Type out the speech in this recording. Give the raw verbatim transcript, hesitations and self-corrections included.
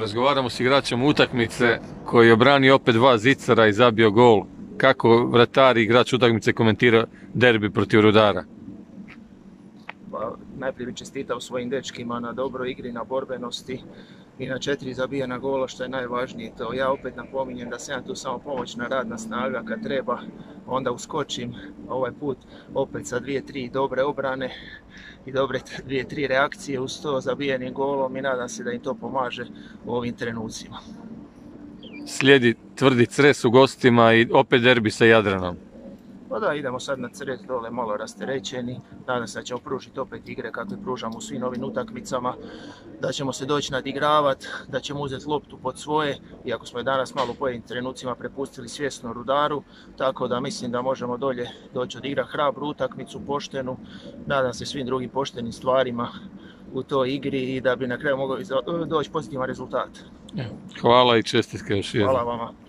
Razgovaramo s igračem utakmice koji je obranio opet dva zicara i zabio gol. Kako vratar i igrač utakmice komentira derbi protiv Rudara? Pa, najprije bih čestitao svojim dečkima na dobroj igri, na borbenosti i na četiri zabijena gola, što je najvažnije. To ja opet napominjem da sam ja tu samo pomoćna radna snaga, kad treba onda uskočim, ovaj put opet sa dvije, tri dobre obrane i dobre dvije, tri reakcije uz to zabijenim golom i nadam se da im to pomaže u ovim trenucima. Slijedi tvrdi Cres u gostima i opet derbi sa Jadranom. Pa da, idemo sad na Cres dole malo rasterećeni, nadam se da ćemo pružiti opet igre kakve pružamo u svim ovim utakmicama, da ćemo se doći nadigravati, da ćemo uzeti loptu pod svoje, iako smo je danas malo u pojedinim trenucima prepustili svjesno Rudaru, tako da mislim da možemo dolje doći odigrati hrabru utakmicu, poštenu, nadam se svim drugim poštenim stvarima u toj igri i da bi na kraju mogao doći pozitivan rezultat. Hvala i čestitke još jednom. Hvala vama.